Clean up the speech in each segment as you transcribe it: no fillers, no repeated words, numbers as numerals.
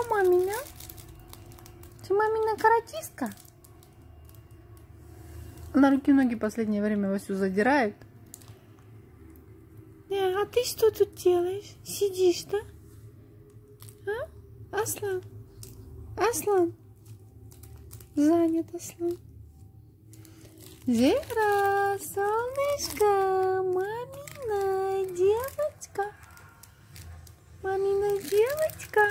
мамина? Ты мамина каратистка? Она руки и ноги в последнее время Васю задирает. А ты что тут делаешь? Сидишь, да? А? Аслан? Аслан? Занят Аслан. Зера, солнышко, мамина девочка. Мамина девочка.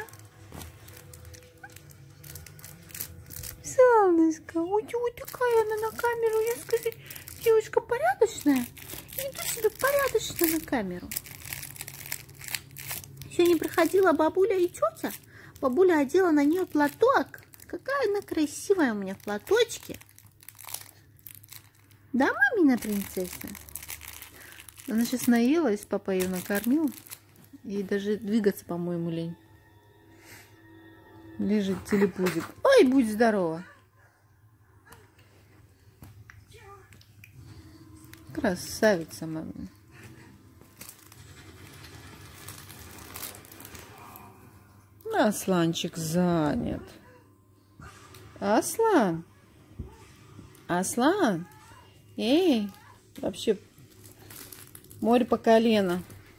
Солнышко, ой, такая она на камеру. Я скажу, девочка порядочная. Иди сюда, порядочно на камеру. Сегодня приходила бабуля и тетя. Бабуля одела на нее платок. Какая она красивая у меня в платочке. Да, мамина принцесса? Она сейчас наелась, папа ее накормил. Ей даже двигаться, по-моему, лень. Лежит телепузик. Ой, будь здорова. Красавица, мамина. Асланчик занят. Аслан. Аслан. Эй, вообще море по колено.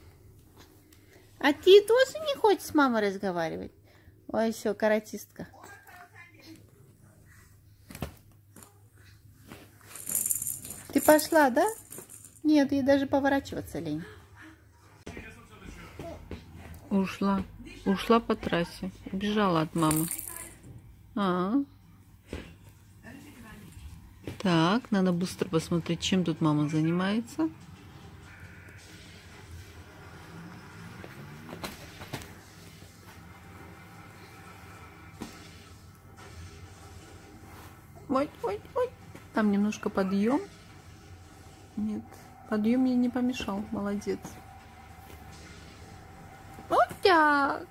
А ты тоже не хочешь с мамой разговаривать? Ой, все, каратистка. Ты пошла, да? Нет, ей даже поворачиваться лень. Ушла. Ушла по трассе. Убежала от мамы. Так, надо быстро посмотреть, чем тут мама занимается. Ой. Там немножко подъем. Нет, подъем мне не помешал. Молодец. Вот так.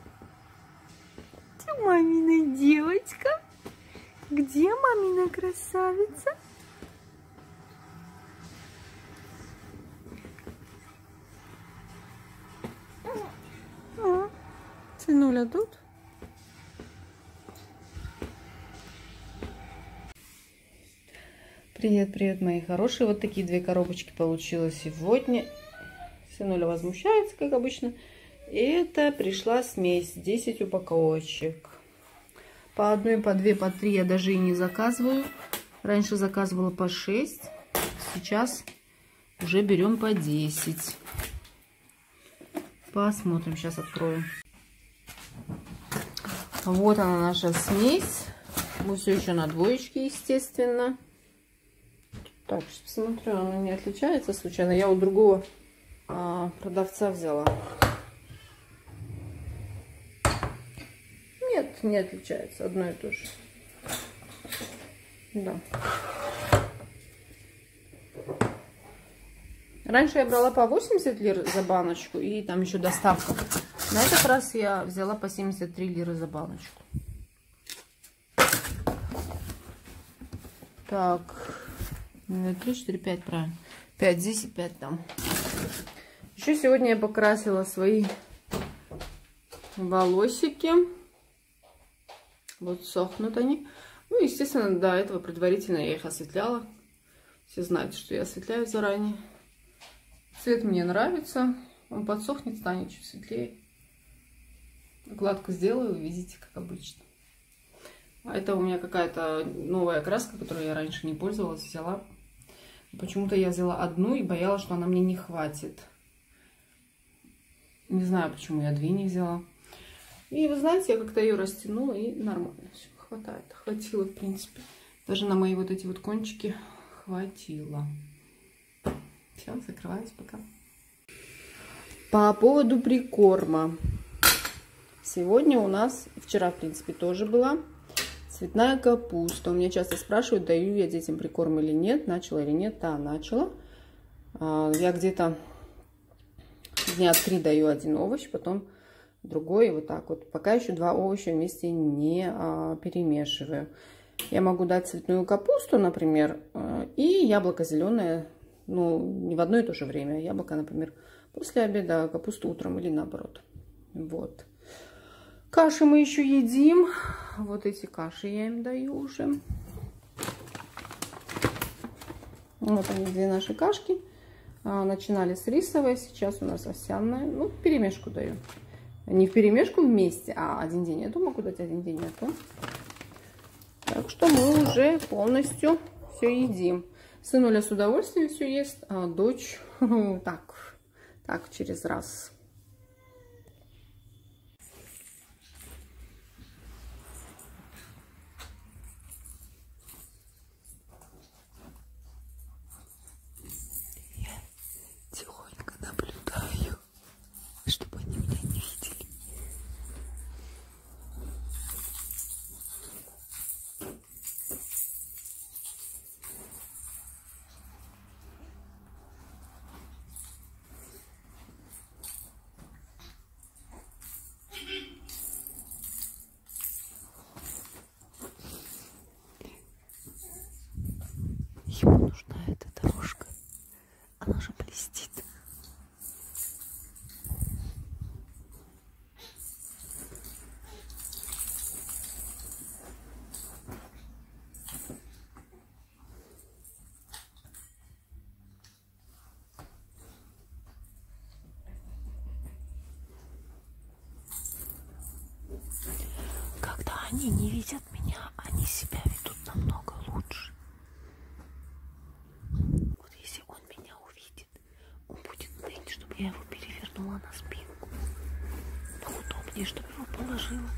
Ты мамина девочка. Где мамина красавица? Сынуля тут? Привет, мои хорошие. Вот такие две коробочки получилось сегодня. Сынуля возмущается, как обычно. Это пришла смесь. 10 упаковочек. По одной, по две, по три я даже и не заказываю. Раньше заказывала по 6. Сейчас уже берем по 10. Посмотрим, сейчас открою. Вот она, наша смесь. Мы все еще на двоечке, естественно. Так, сейчас посмотрю, она не отличается случайно. Я у другого продавца взяла. Нет, не отличается. Одно и то же. Да. Раньше я брала по 80 лир за баночку. И там еще доставка. На этот раз я взяла по 73 лиры за баночку. Так. 3, 4, 5, правильно. 5 здесь и 5 там. Еще сегодня я покрасила свои волосики. Вот сохнут они. Ну, естественно, до этого предварительно я их осветляла. Все знают, что я осветляю заранее. Цвет мне нравится. Он подсохнет, станет чуть светлее. Укладку сделаю, увидите, как обычно. А это у меня какая-то новая краска, которую я раньше не пользовалась, взяла. Почему-то я взяла одну и боялась, что она мне не хватит. Не знаю, почему я две не взяла. И вы знаете, я как-то ее растянула, и нормально все хватает. Хватило, в принципе. Даже на мои вот эти вот кончики хватило. Все, закрываюсь, пока. По поводу прикорма. Сегодня у нас, вчера, в принципе, тоже была цветная капуста. У меня часто спрашивают, даю я детям прикорм или нет, начала или нет. Да, начала. Я где-то дня 3 даю один овощ, потом другой, вот так вот. Пока еще 2 овоща вместе не перемешиваю. Я могу дать цветную капусту, например, и яблоко зеленое, ну, не в одно и то же время. Яблоко, например, после обеда, капусту утром или наоборот. Вот. Каши мы еще едим. Вот эти каши я им даю уже. Вот они, две наши кашки. Начинали с рисовой, сейчас у нас овсяная. Ну, вперемешку даю. Не вперемешку вместе, а один день эту могу дать, один день эту. Так что мы уже полностью все едим. Сынуля с удовольствием все ест, а дочь так через раз. Тихонько наблюдаю, чтобы они меня не видели. Ему нужна эта дорожка. Она же блестит. Когда они не видят меня, они себя ведут намного лучше. Вот если он меня увидит, он будет ныть, чтобы я его перевернула на спинку. Поудобнее, чтобы его положила.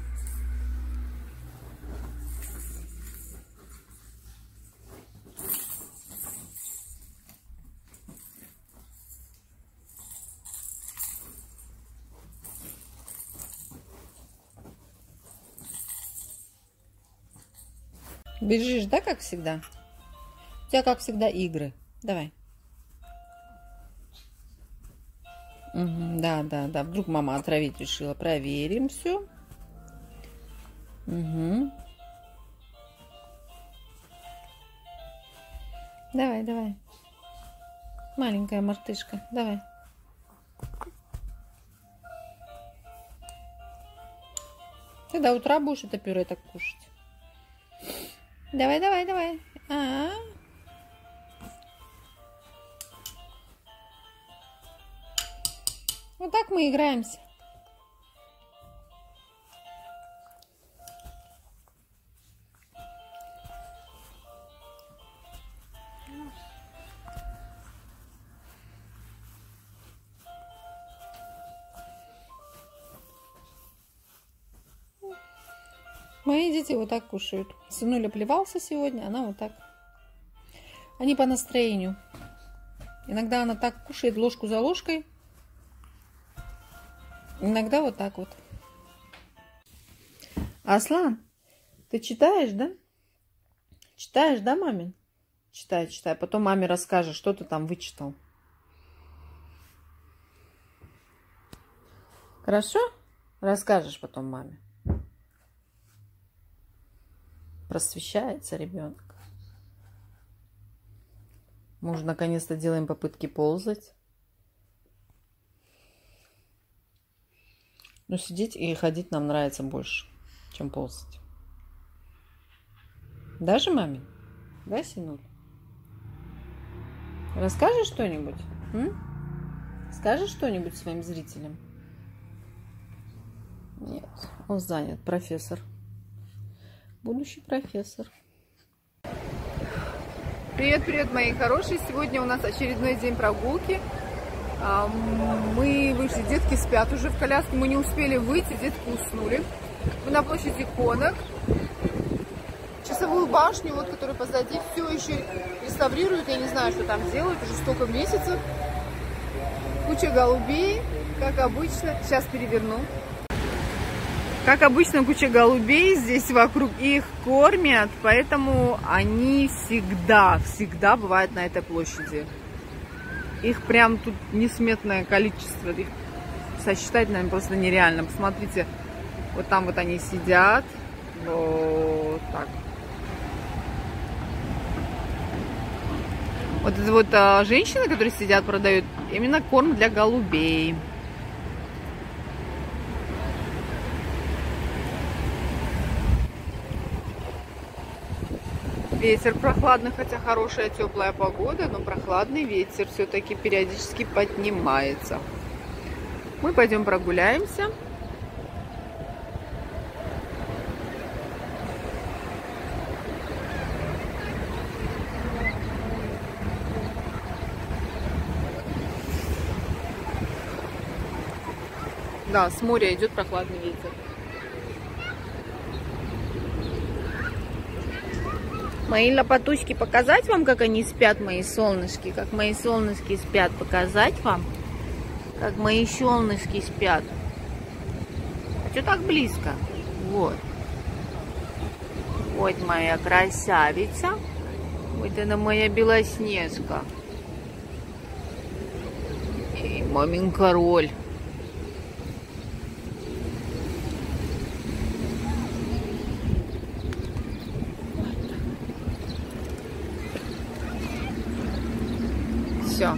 Бежишь, да, как всегда? У тебя, как всегда, игры. Давай. Угу, да. Вдруг мама отравить решила. Проверим все. Угу. Давай. Маленькая мартышка. Давай. Ты до утра будешь это пюре так кушать. Давай. Вот так мы играемся. Мои дети вот так кушают. Сынуля плевался сегодня, она вот так. Они по настроению. Иногда она так кушает ложку за ложкой. Иногда вот так вот. Аслан, ты читаешь, да? Читаешь, да, мамин? Читай. Потом маме расскажешь, что ты там вычитал. Хорошо? Расскажешь потом маме. Просвещается ребенок. Мы уже наконец-то делаем попытки ползать. Но сидеть и ходить нам нравится больше, чем ползать. Даже маме? Да, сынуль? Расскажешь что-нибудь? Скажешь что-нибудь своим зрителям? Нет, он занят, профессор. Будущий профессор. Привет, мои хорошие. Сегодня у нас очередной день прогулки. Мы вышли, детки спят уже в коляске. Мы не успели выйти, детки уснули. Мы на площади Конок. Часовую башню, вот, которая позади, все еще реставрируют. Я не знаю, что там делают, уже столько месяцев. Куча голубей, как обычно. Сейчас переверну. Как обычно, куча голубей здесь вокруг, их кормят, поэтому они всегда бывают на этой площади. Их прям тут несметное количество, их сосчитать, наверное, просто нереально. Посмотрите, вот там вот они сидят, вот так. Вот это вот женщины, которые сидят, продают именно корм для голубей. Ветер прохладный, хотя хорошая теплая погода, но прохладный ветер все-таки периодически поднимается. Мы пойдем прогуляемся. Да, с моря идет прохладный ветер. Мои лопатушки, показать вам, как они спят, мои солнышки? Как мои солнышки спят, показать вам? Как мои солнышки спят. А что так близко? Вот. Вот моя красавица. Вот она моя белоснежка. И мамин король. Все.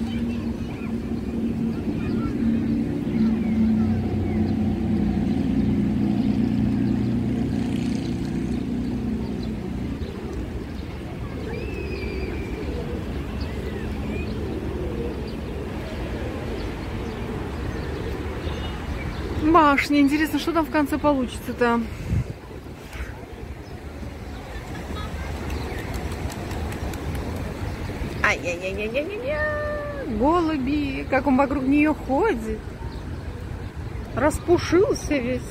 Башня. Интересно, что там в конце получится-то? Ай-яй-яй-яй-яй-яй. Голуби. Как он вокруг нее ходит. Распушился весь.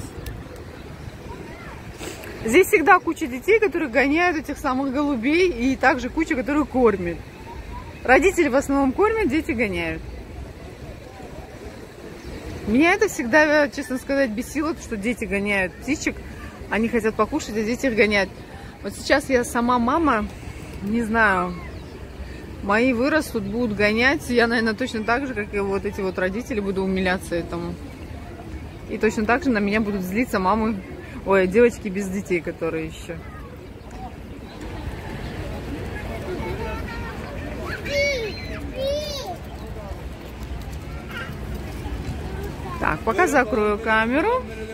Здесь всегда куча детей, которые гоняют этих самых голубей. И также куча, которые кормят. Родители в основном кормят, дети гоняют. Меня это всегда, честно сказать, бесило, что дети гоняют птичек. Они хотят покушать, а дети их гоняют. Вот сейчас я сама мама, не знаю, мои вырастут, будут гонять. Я, наверное, точно так же, как и вот эти вот родители, буду умиляться этому. И точно так же на меня будут злиться мамы, ой, девочки без детей, которые еще. Так, пока закрою камеру.